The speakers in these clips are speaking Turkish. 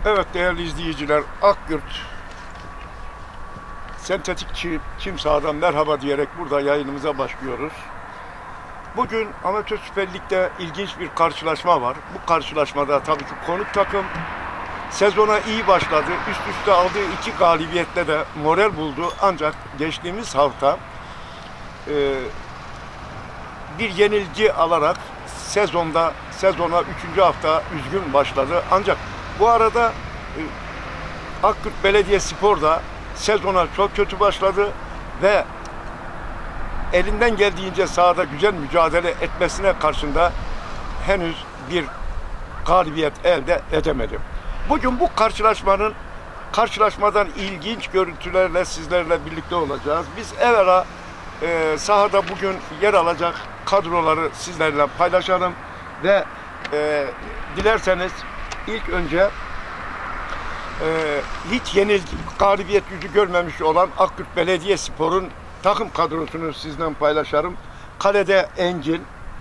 Evet değerli izleyiciler, Akgürt Sentetik Çim Sahadan merhaba diyerek burada yayınımıza başlıyoruz. Bugün Amatör Süper Lig'de ilginç bir karşılaşma var. Bu karşılaşmada tabii ki konuk takım sezona iyi başladı. Üst üste aldığı 2 galibiyetle de moral buldu. Ancak geçtiğimiz hafta bir yenilgi alarak sezona 3. hafta üzgün başladı. Ancak bu arada Akgürt Belediyespor da sezona çok kötü başladı ve elinden geldiğince sahada güzel mücadele etmesine karşında henüz bir galibiyet elde edemedi. Bugün bu karşılaşmadan ilginç görüntülerle sizlerle birlikte olacağız. Biz evvela sahada bugün yer alacak kadroları sizlerle paylaşalım ve dilerseniz ilk önce hiç galibiyet yüzü görmemiş olan Akgürt Belediyespor'un takım kadrosunu sizden paylaşırım. Kalede Engin,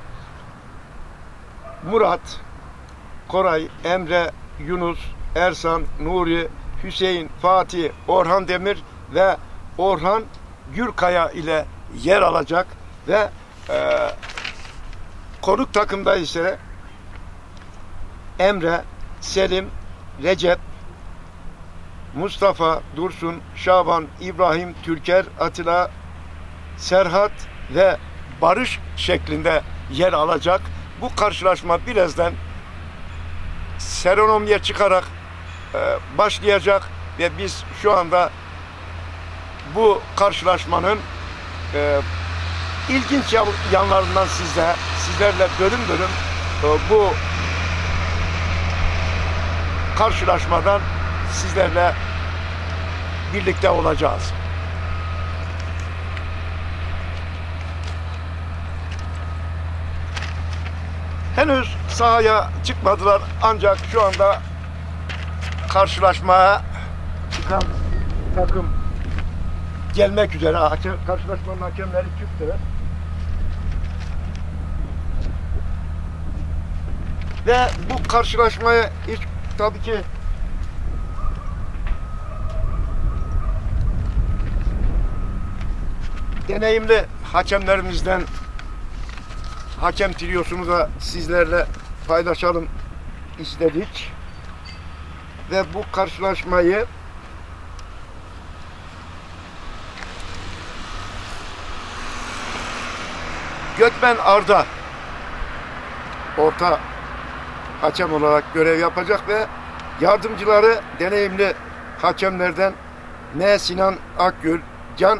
Murat, Koray, Emre, Yunus, Ersan, Nuri, Hüseyin, Fatih, Orhan Demir ve Orhan Gürkaya ile yer alacak ve konuk takımda ise Emre, Selim, Recep, Mustafa, Dursun, Şaban, İbrahim, Türker, Atilla, Serhat ve Barış şeklinde yer alacak. Bu karşılaşma birazdan serenomiye çıkarak başlayacak ve biz şu anda bu karşılaşmanın ilginç yanlarından sizlerle bölüm bu karşılaşmadan sizlerle birlikte olacağız. Henüz sahaya çıkmadılar ancak şu anda karşılaşmaya çıkan takım gelmek üzere. Karşılaşmanın hakemleri çıktı. Ve bu karşılaşmaya hiç tabii ki deneyimli hakemlerimizden hakem triyosunu da sizlerle paylaşalım istedik. Ve bu karşılaşmayı Gökmen Arda orta hakem olarak görev yapacak ve yardımcıları deneyimli hakemlerden Sinan Akgül, Can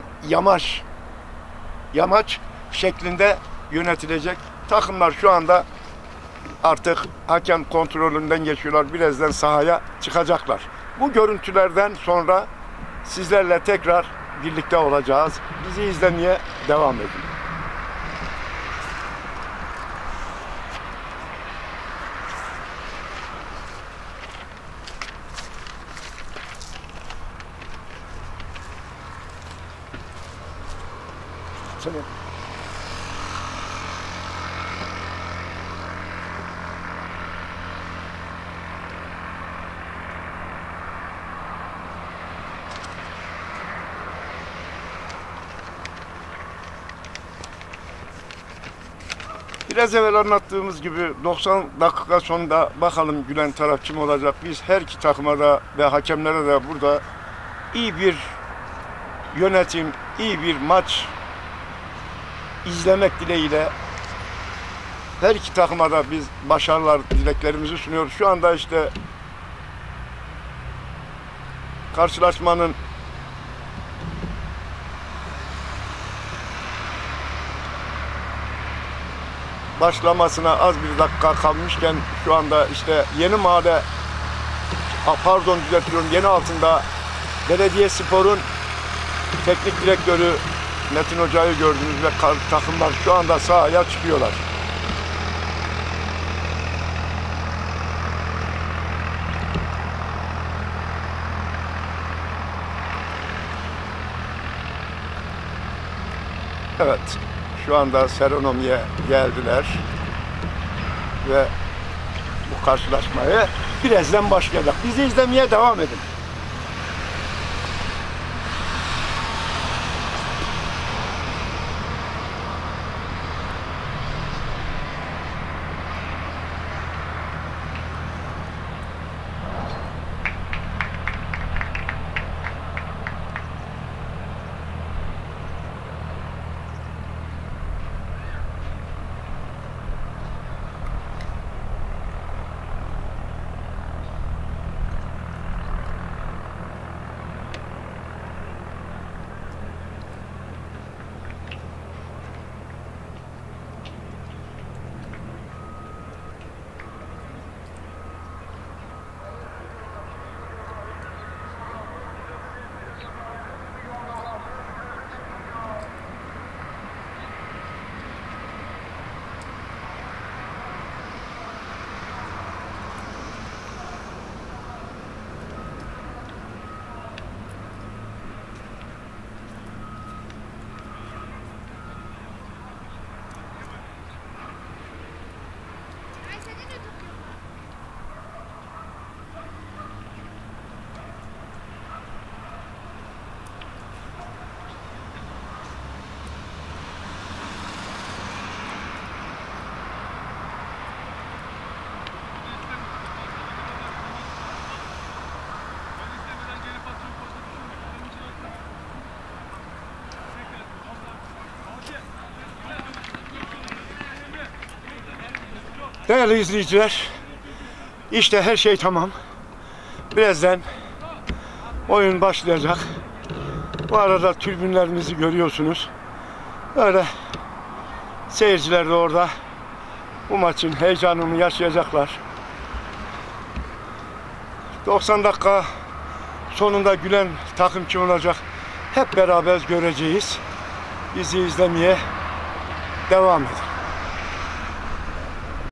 Yamaç şeklinde yönetilecek. Takımlar şu anda artık hakem kontrolünden geçiyorlar. Birazdan sahaya çıkacaklar. Bu görüntülerden sonra sizlerle tekrar birlikte olacağız. Bizi izlemeye devam edin. Biraz evvel anlattığımız gibi 90 dakika sonunda bakalım gülen taraf kim olacak. Biz her iki takıma da ve hakemlere de burada iyi bir yönetim, iyi bir maç izlemek dileğiyle her iki takıma da biz başarılar dileklerimizi sunuyoruz. Şu anda işte karşılaşmanın başlamasına az bir dakika kalmışken şu anda işte Yeni Altın'da Belediyespor'un teknik direktörü Metin Hoca'yı gördünüz ve takımlar şu anda sahaya çıkıyorlar. Evet. Şu anda serenomiye geldiler ve bu karşılaşmaya. Birazdan başlayacak. Bizi izlemeye devam edin. Değerli izleyiciler, işte her şey tamam. Birazdan oyun başlayacak. Bu arada tribünlerimizi görüyorsunuz. Öyle seyirciler de orada bu maçın heyecanını yaşayacaklar. 90 dakika sonunda gülen takım kim olacak hep beraber göreceğiz. Bizi izlemeye devam edin.